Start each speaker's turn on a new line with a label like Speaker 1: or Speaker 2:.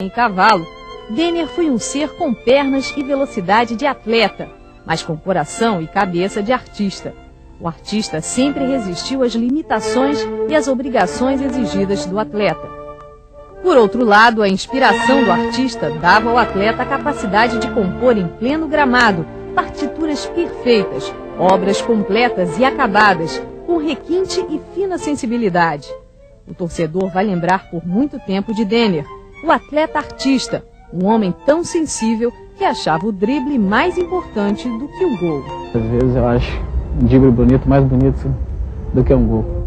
Speaker 1: Em cavalo, Denner foi um ser com pernas e velocidade de atleta, mas com coração e cabeça de artista. O artista sempre resistiu às limitações e às obrigações exigidas do atleta. Por outro lado, a inspiração do artista dava ao atleta a capacidade de compor em pleno gramado partituras perfeitas, obras completas e acabadas, com requinte e fina sensibilidade. O torcedor vai lembrar por muito tempo de Denner, o atleta artista, um homem tão sensível que achava o drible mais importante do que o gol.
Speaker 2: Às vezes eu acho um drible bonito mais bonito do que um gol.